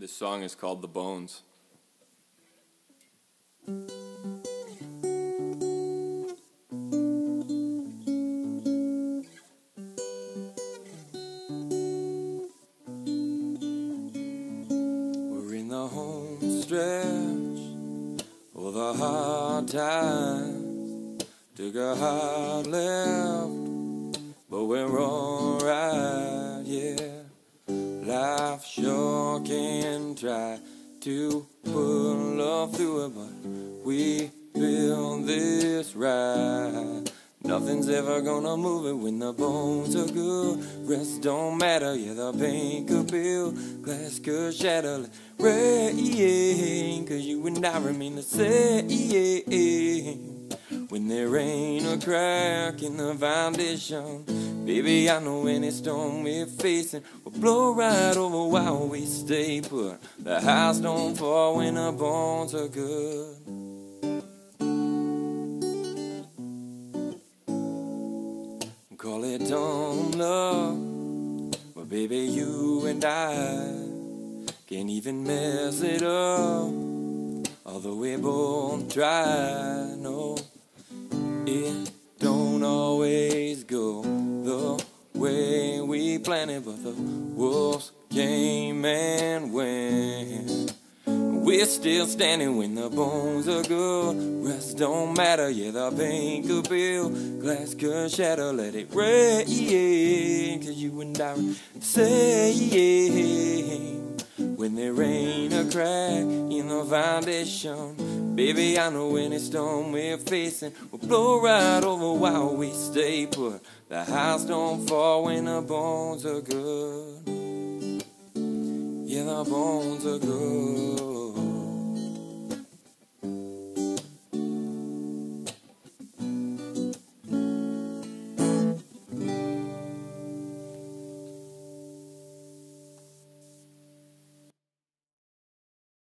This song is called The Bones. We're in the home stretch of the hard times. Took a hard left, but we're alright, yeah. Life sure can try to pull us through it, but we build this right. Nothing's ever gonna move it when the bones are good. Rest don't matter, yeah, the pain could build. Glass could shatter, let rain, cause you and I remain the same. When there ain't a crack in the foundation, baby, I know any storm we're facing will blow right over while we stay put. The house don't fall when the bones are good. Call it dumb love, but baby, you and I can't even mess it up. Although we both try, no, it don't always go the way we planned it, but the wolves came and went. We're still standing when the bones are good. Rest don't matter, yeah, the pain could build. Glass could shatter, let it rain, cause you and I say when there ain't a crack in the foundation, baby, I know any storm we're facing will blow right over while we stay put. The house don't fall when the bones are good. Yeah, the bones are good.